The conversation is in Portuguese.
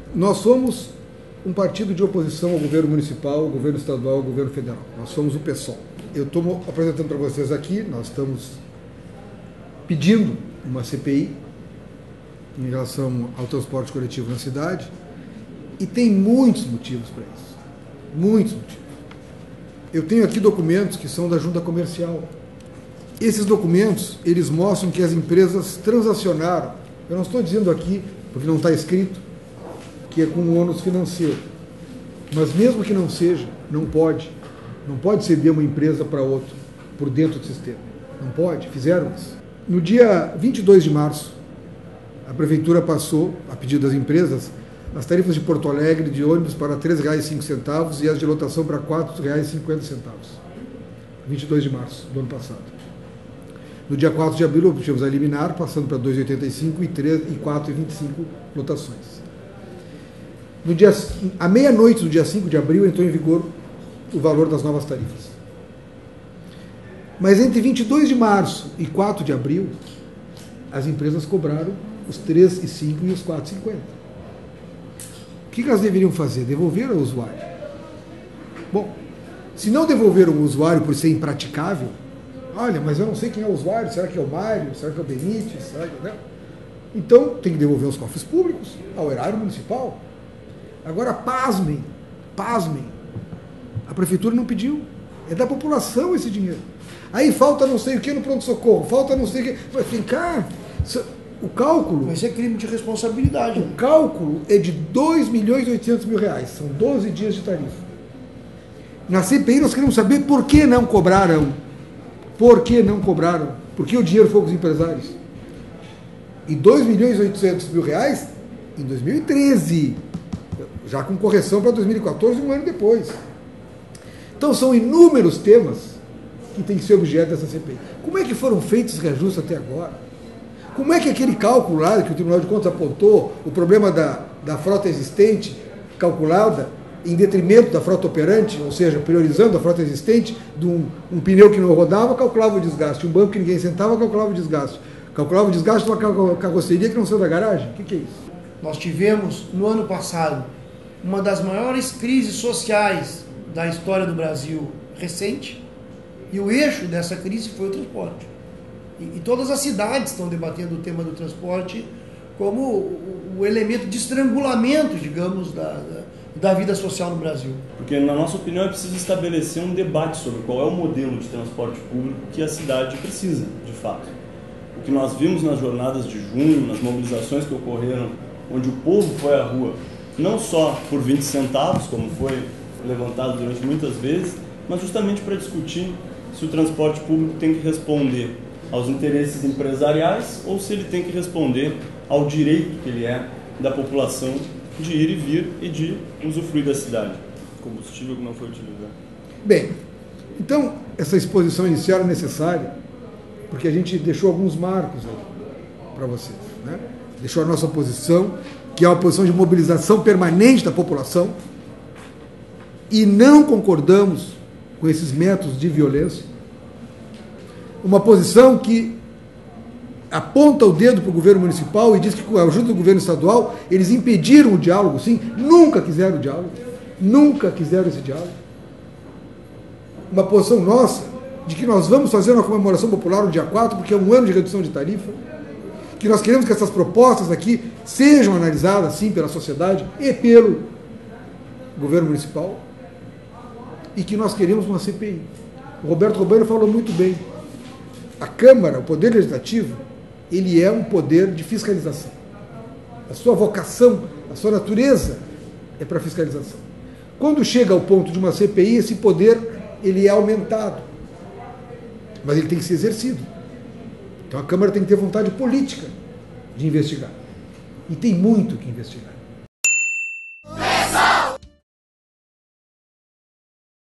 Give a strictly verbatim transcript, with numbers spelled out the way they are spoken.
Nós somos um partido de oposição ao governo municipal, ao governo estadual, ao governo federal. Nós somos o PSOL. Eu estou apresentando para vocês aqui, nós estamos pedindo uma C P I em relação ao transporte coletivo na cidade, e tem muitos motivos para isso. Muitos motivos. Eu tenho aqui documentos que são da Junta Comercial. Esses documentos, eles mostram que as empresas transacionaram. Eu não estou dizendo aqui, porque não está escrito, que é com um ônus financeiro. Mas mesmo que não seja, não pode. Não pode ceder uma empresa para outra, por dentro do sistema. Não pode, fizeram isso. No dia vinte e dois de março, a Prefeitura passou, a pedido das empresas, as tarifas de Porto Alegre de ônibus para três reais e cinco centavos e as de lotação para quatro reais e cinquenta centavos. vinte e dois de março do ano passado. No dia quatro de abril, obtivemos a liminar, passando para dois reais e oitenta e cinco centavos e quatro reais e vinte e cinco centavos lotações. No dia, à meia-noite do dia cinco de abril, entrou em vigor o valor das novas tarifas. Mas entre vinte e dois de março e quatro de abril, as empresas cobraram os três reais e cinco centavos e os quatro reais e cinquenta centavos. O que elas deveriam fazer? Devolver ao usuário. Bom, se não devolveram o usuário por ser impraticável, olha, mas eu não sei quem é o usuário, será que é o Mário, será que é o Benítez, será que é... Então, tem que devolver aos cofres públicos, ao erário municipal. Agora, pasmem, pasmem, a Prefeitura não pediu, é da população esse dinheiro. Aí falta não sei o que no pronto-socorro, falta não sei o que... Mas vem cá, o cálculo... Mas é crime de responsabilidade. O né? cálculo é de dois milhões e oitocentos mil reais, são doze dias de tarifa. Na C P I nós queremos saber por que não cobraram. Por que não cobraram? Por que o dinheiro foi com os empresários? E dois milhões e oitocentos mil reais em dois mil e treze, já com correção para dois mil e quatorze, um ano depois. Então são inúmeros temas que têm que ser objeto dessa C P I. Como é que foram feitos os reajustes até agora? Como é que aquele cálculo lá que o Tribunal de Contas apontou, o problema da, da frota existente calculada em detrimento da frota operante, ou seja, priorizando a frota existente, de um, um pneu que não rodava, calculava o desgaste, um banco que ninguém sentava, calculava o desgaste, calculava o desgaste de uma carroceria que não saiu da garagem? O que, que é isso? Nós tivemos, no ano passado, uma das maiores crises sociais da história do Brasil recente, e o eixo dessa crise foi o transporte. E, e todas as cidades estão debatendo o tema do transporte como o, o elemento de estrangulamento, digamos, da, da, da vida social no Brasil. Porque, na nossa opinião, é preciso estabelecer um debate sobre qual é o modelo de transporte público que a cidade precisa, de fato. O que nós vimos nas jornadas de junho, nas mobilizações que ocorreram, onde o povo foi à rua, não só por vinte centavos, como foi levantado durante muitas vezes, mas justamente para discutir se o transporte público tem que responder aos interesses empresariais ou se ele tem que responder ao direito que ele é da população de ir e vir e de usufruir da cidade. Combustível que não foi utilizado. Bem, então essa exposição inicial é necessária porque a gente deixou alguns marcos aí para vocês, né? Deixou a nossa posição, que é uma posição de mobilização permanente da população, e não concordamos com esses métodos de violência. Uma posição que aponta o dedo para o governo municipal e diz que, com a ajuda do governo estadual, eles impediram o diálogo, sim, nunca quiseram o diálogo, nunca quiseram esse diálogo. Uma posição nossa de que nós vamos fazer uma comemoração popular no dia quatro, porque é um ano de redução de tarifa, que nós queremos que essas propostas aqui sejam analisadas, sim, pela sociedade e pelo governo municipal, e que nós queremos uma C P I. O Roberto Robaino falou muito bem. A Câmara, o Poder Legislativo, ele é um poder de fiscalização. A sua vocação, a sua natureza é para fiscalização. Quando chega ao ponto de uma C P I, esse poder ele é aumentado, mas ele tem que ser exercido. Então a Câmara tem que ter vontade política de investigar. E tem muito que investigar.